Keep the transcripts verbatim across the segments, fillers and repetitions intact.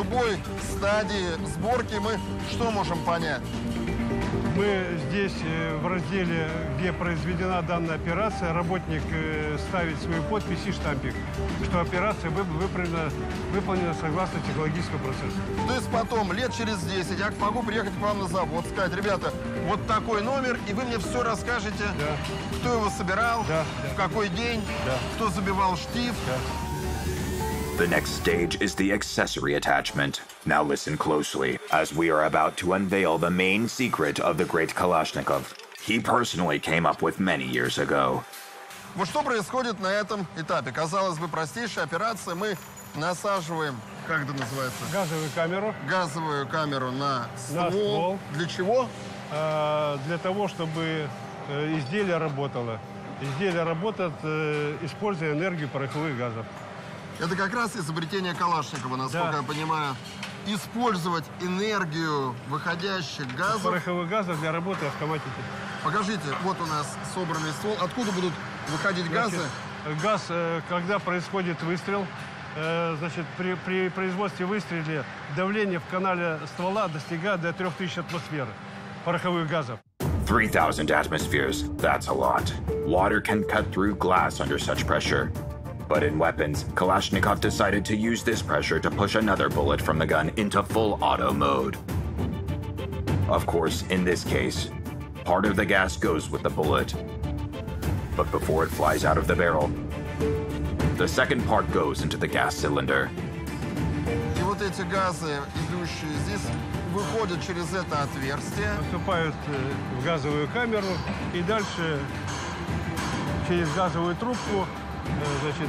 любой стадии сборки мы что можем понять? Мы здесь, в разделе, где произведена данная операция, работник ставит свою подпись и штампик, что операция выполнена, выполнена согласно технологическому процессу. То есть потом, лет через десять, я могу приехать к вам на завод, сказать: ребята, вот такой номер, и вы мне все расскажете, да. кто его собирал, да, в да. какой день, да. кто забивал штиф. Да. The next stage is the accessory attachment. Now listen closely, as we are about to unveil the main secret of the great Kalashnikov. He personally came up with many years ago. Вот что происходит на этом этапе? Казалось бы, простейшая операция. Мы насаживаем, как это называется? Газовую камеру. Газовую камеру на ствол. На ствол. Для чего? А, для того, чтобы э, изделие работало. Изделие работает, э, используя энергию пороховых газов. Это как раз изобретение Калашникова, насколько да. я понимаю. Использовать энергию выходящих газов. Пороховых газов для работы автоматики. Покажите, вот у нас собранный ствол. Откуда будут выходить газы? Значит, газ, когда происходит выстрел, значит, при, при производстве выстрела давление в канале ствола достигает до трёх тысяч атмосфер пороховых газов. three thousand atmospheres, that's a lot. Water can cut through glass under such pressure. But in weapons, Kalashnikov decided to use this pressure to push another bullet from the gun into full auto mode. Of course, in this case, part of the gas goes with the bullet. But before it flies out of the barrel, the second part goes into the gas cylinder. И вот эти газы, идущие здесь, выходят через это отверстие. Поступают в газовую камеру и дальше через газовую трубку, значит,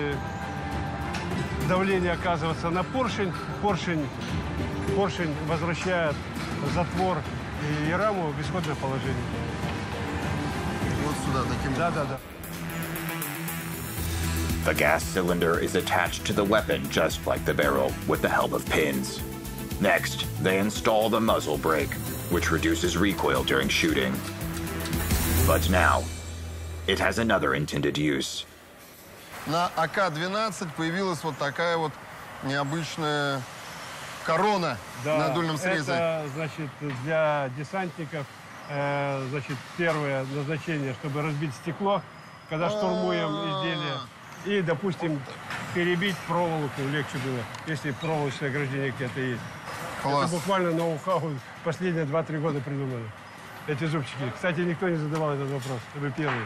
давление оказывается на поршень. Поршень, поршень возвращает затвор и раму в исходное положение. Вот сюда, таким Да, да, да. The gas cylinder is attached to the weapon just like the barrel with the help of pins. Next, they install the muzzle brake, which reduces recoil during shooting. But now, it has another intended use. На А К двенадцать появилась вот такая вот необычная корона да, на дульном срезе. Это, значит, для десантников, э, значит, первое назначение, чтобы разбить стекло, когда штурмуем изделие, и, допустим, перебить проволоку, легче было, если проволочное ограждение где-то есть. Класс. Это буквально ноу-хау последние два-три года придумали. Эти зубчики. Кстати, никто не задавал этот вопрос. Вы первые.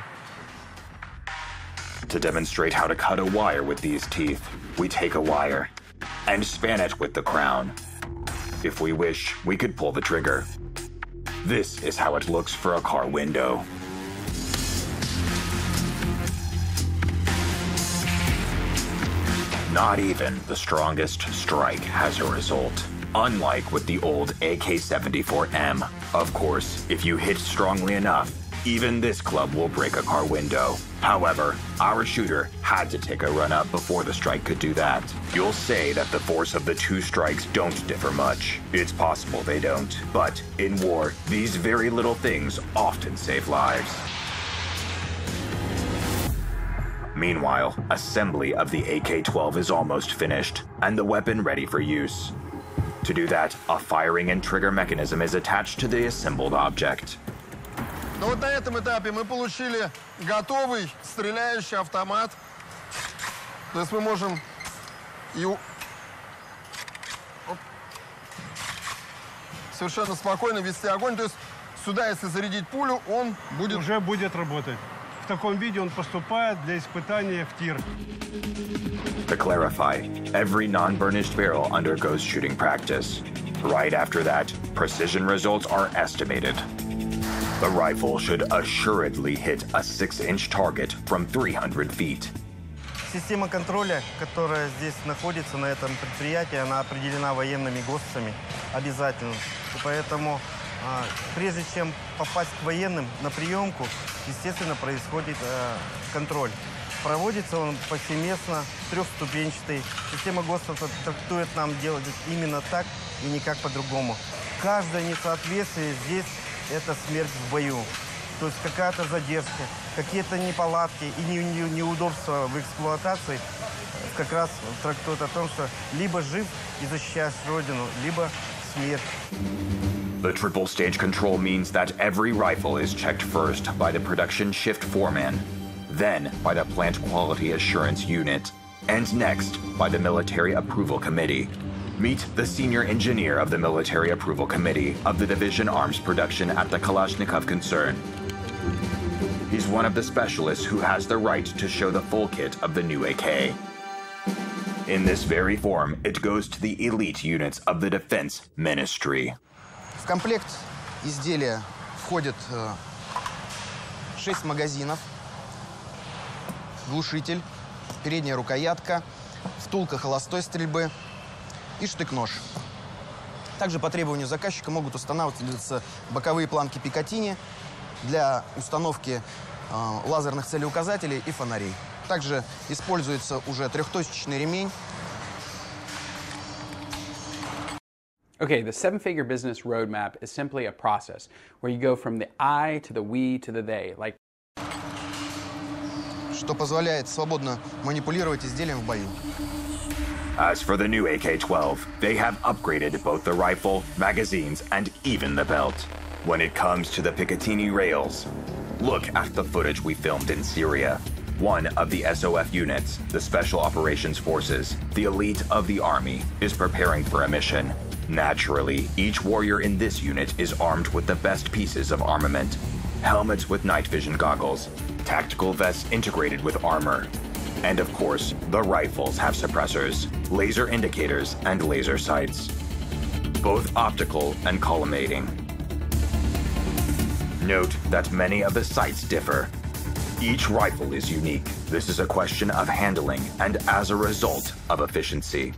To demonstrate how to cut a wire with these teeth, we take a wire and span it with the crown. If we wish, we could pull the trigger. This is how it looks for a car window. Not even the strongest strike has a result, unlike with the old A K seventy-four M. Of course, if you hit strongly enough, even this club will break a car window. However, our shooter had to take a run up before the strike could do that. You'll say that the force of the two strikes don't differ much. It's possible they don't. But in war, these very little things often save lives. Meanwhile, assembly of the A K twelve is almost finished, and the weapon ready for use. To do that, a firing and trigger mechanism is attached to the assembled object. Но вот на этом этапе мы получили готовый стреляющий автомат. То есть мы можем и оп, совершенно спокойно вести огонь. То есть сюда, если зарядить пулю, он будет... Уже будет работать. В таком виде он поступает для испытания в тир. To clarify, every non-burnished barrel undergoes shooting practice. Right after that, precision results are estimated. The rifle should assuredly hit a six-inch target from three hundred feet. Система контроля, которая здесь находится на этом предприятии, она определена военными ГОСТами обязательно. И поэтому, а, прежде чем попасть к военным на приемку, естественно, происходит а, контроль. Проводится он повсеместно, трехступенчатый. Система ГОСТов трактует нам делать именно так и никак по-другому. Каждое несоответствие здесь – это смерть в бою. То есть какая-то задержка, какие-то неполадки и неудобства в эксплуатации как раз трактует о том, что либо жив и защищаешь Родину, либо смерть. The triple stage control means that every rifle is checked first by the production shift foreman, then by the plant quality assurance unit, and next by the military approval committee. Meet the senior engineer of the military approval committee of the Division Arms Production at the Kalashnikov concern. He's one of the specialists who has the right to show the full kit of the new A K. In this very form, it goes to the elite units of the Defense Ministry. В комплект изделия входит э, шесть магазинов, глушитель, передняя рукоятка, втулка холостой стрельбы и штык-нож. Также по требованию заказчика могут устанавливаться боковые планки Пикатини для установки э, лазерных целеуказателей и фонарей. Также используется уже трехточечный ремень. Okay, the seven-figure business roadmap is simply a process where you go from the I to the we to the they, like Что позволяет свободно манипулировать изделием в бою. As for the new A K twelve, they have upgraded both the rifle, magazines, and even the belt. When it comes to the Picatinny rails, look at the footage we filmed in Syria. One of the S O F units, the Special Operations Forces, the elite of the army, is preparing for a mission. Naturally, each warrior in this unit is armed with the best pieces of armament. Helmets with night vision goggles, tactical vests integrated with armor. And of course, the rifles have suppressors, laser indicators, and laser sights. Both optical and collimating. Note that many of the sights differ. Each rifle is unique. This is a question of handling and, as a result, of efficiency.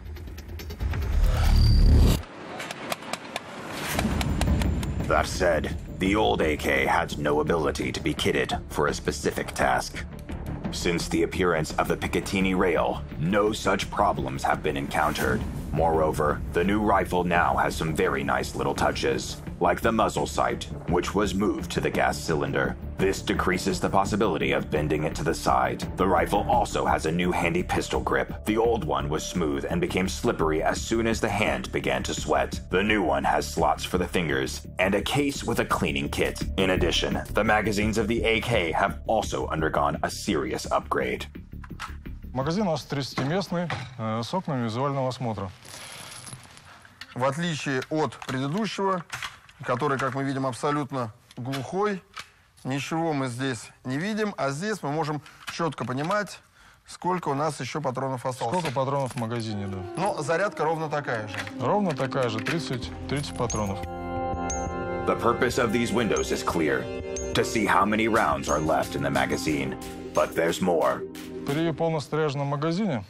That said, the old A K had no ability to be kitted for a specific task. Since the appearance of the Picatinny rail, no such problems have been encountered. Moreover, the new rifle now has some very nice little touches, like the muzzle sight, which was moved to the gas cylinder. This decreases the possibility of bending it to the side. The rifle also has a new handy pistol grip. The old one was smooth and became slippery as soon as the hand began to sweat. The new one has slots for the fingers and a case with a cleaning kit. In addition, the magazines of the A K have also undergone a serious upgrade. Магазин у нас тридцатиместный, э, с окнами визуального осмотра. В отличие от предыдущего, который, как мы видим, абсолютно глухой, ничего мы здесь не видим, а здесь мы можем четко понимать, сколько у нас еще патронов осталось. Сколько патронов в магазине, да. Но зарядка ровно такая же. Ровно такая же, тридцать, тридцать патронов. The purpose of these windows is clear, to see how many rounds are left in the magazine. But there's more. При полностряженном магазине,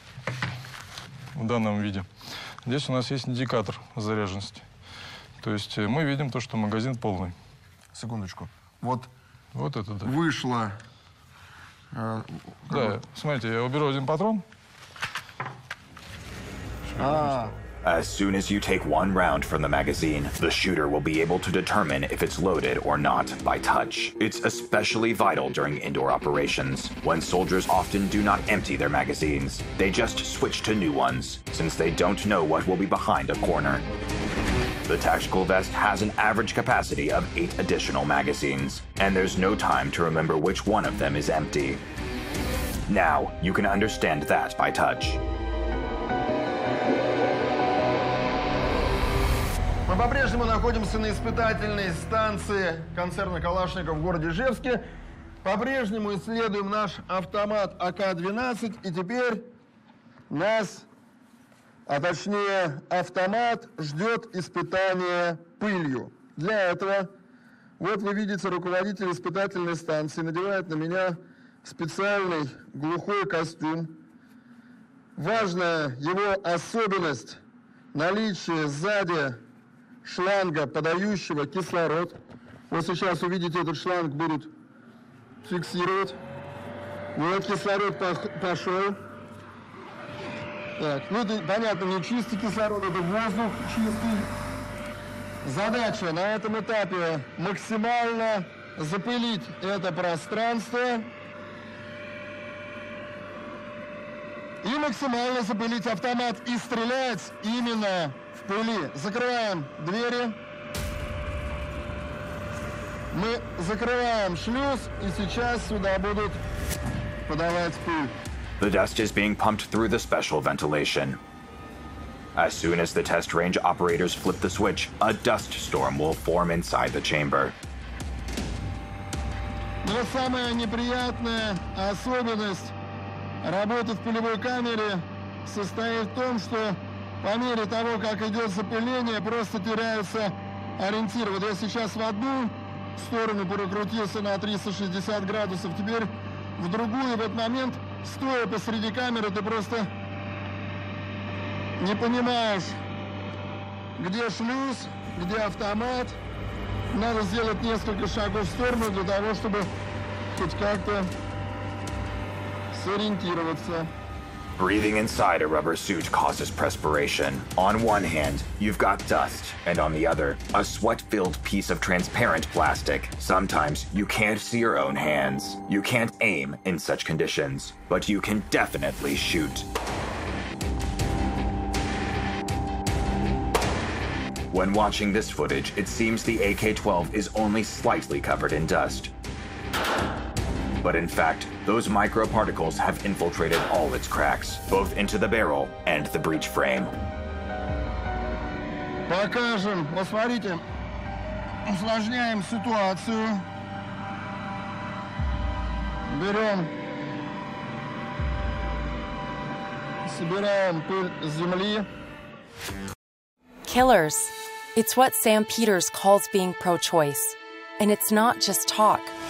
в данном виде, здесь у нас есть индикатор заряженности. То есть мы видим то, что магазин полный. Секундочку. Вот, вот это да. Вышло. Э, да, смотрите, я уберу один патрон. А. As soon as you take one round from the magazine, the shooter will be able to determine if it's loaded or not by touch. It's especially vital during indoor operations, when soldiers often do not empty their magazines. They just switch to new ones, since they don't know what will be behind a corner. The tactical vest has an average capacity of eight additional magazines, and there's no time to remember which one of them is empty. Now, you can understand that by touch. Мы по-прежнему находимся на испытательной станции концерна «Калашников» в городе Ижевске. По-прежнему исследуем наш автомат А К двенадцать. И теперь нас, а точнее автомат, ждет испытание пылью. Для этого, вот вы видите, руководитель испытательной станции надевает на меня специальный глухой костюм. Важная его особенность – наличие сзади шланга, подающего кислород. Вот сейчас увидите, этот шланг будут фиксировать. Вот кислород пошел. Так, ну это, понятно, не чистый кислород, это воздух чистый. Задача на этом этапе максимально запылить это пространство. и максимально запылить автомат и стрелять именно в пыли. Закрываем двери. Мы закрываем шлюз, и сейчас сюда будут подавать пыль. The dust is being pumped through the special ventilation. As soon as the test range operators flip the switch, a dust storm will form inside the chamber. Но самая неприятная особенность работы в пылевой камере состоит в том, что по мере того, как идет запыление, просто теряются ориентиры. Вот я сейчас в одну сторону прокрутился на триста шестьдесят градусов, теперь в другую. В этот момент, стоя посреди камеры, ты просто не понимаешь, где шлюз, где автомат. Надо сделать несколько шагов в сторону для того, чтобы хоть как-то сориентироваться. Breathing inside a rubber suit causes perspiration. On one hand, you've got dust, and on the other, a sweat-filled piece of transparent plastic. Sometimes you can't see your own hands. You can't aim in such conditions, but you can definitely shoot. When watching this footage, it seems the A K twelve is only slightly covered in dust. But in fact, those microparticles have infiltrated all its cracks, both into the barrel and the breech frame. Покажем. Вот смотрите, усложняем ситуацию. Берем, собираем пыль с земли. Killers. It's what Sam Peters calls being pro-choice. And it's not just talk.